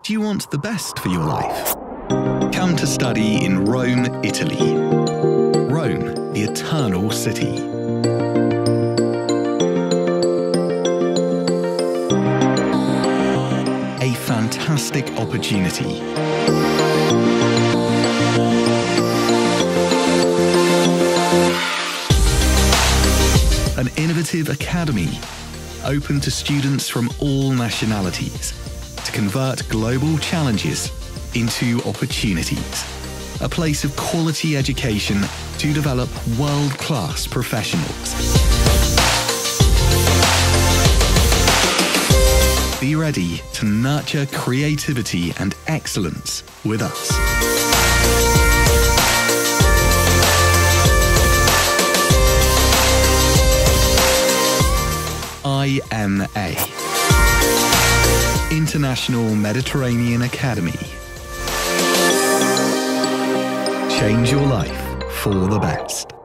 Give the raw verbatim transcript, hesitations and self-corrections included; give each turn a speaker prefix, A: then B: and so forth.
A: Do you want the best for your life? Come to study in Rome, Italy. Rome, the eternal city. A fantastic opportunity. An innovative academy open to students from all nationalities to convert global challenges into opportunities. A place of quality education to develop world-class professionals. Be ready to nurture creativity and excellence with us. I M A International Mediterranean Academy. Change your life for the best.